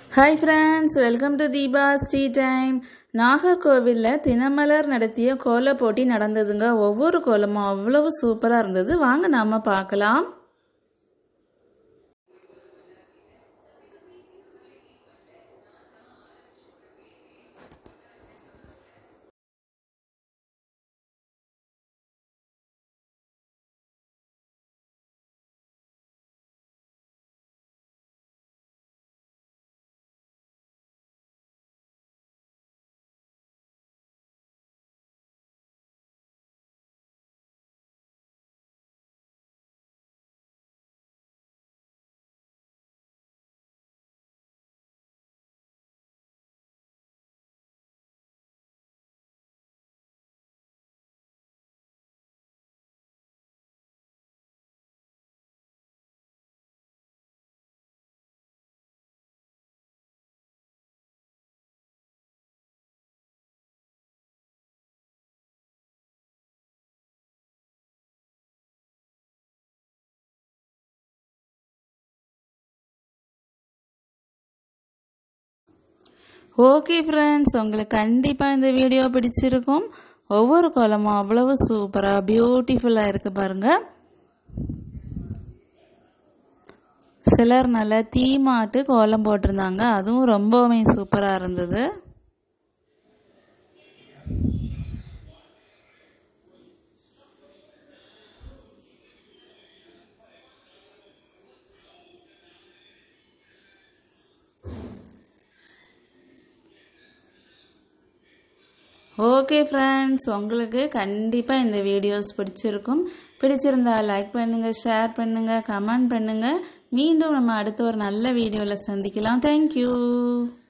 Hi friends, welcome to Deeba's Tea Time. நாகர்கோவில்ல தினமலர் நடத்திய கோல போட்டி நடந்ததுங்க. ஒவ்வொரு கோலமும் அவ்வளவு சூப்பரா இருந்தது. வாங்க நாம பார்க்கலாம். ஓகே ஃப்ரெண்ட்ஸ், உங்களுக்கு கண்டிப்பாக இந்த வீடியோ பிடிச்சிருக்கும். ஒவ்வொரு கோலமும் அவ்வளவு சூப்பராக பியூட்டிஃபுல்லாக இருக்குது பாருங்கள். சிலர் நல்லா தீமாட்டு கோலம் போட்டிருந்தாங்க, அதுவும் ரொம்பவுமே சூப்பராக இருந்தது. ஓகே ஃப்ரெண்ட்ஸ், உங்களுக்கு கண்டிப்பாக இந்த வீடியோஸ் பிடிச்சிருந்தா லைக் பண்ணுங்கள், ஷேர் பண்ணுங்கள், கமெண்ட் பண்ணுங்கள். மீண்டும் நம்ம அடுத்த ஒரு நல்ல வீடியோவில் சந்திக்கலாம். தேங்க்யூ.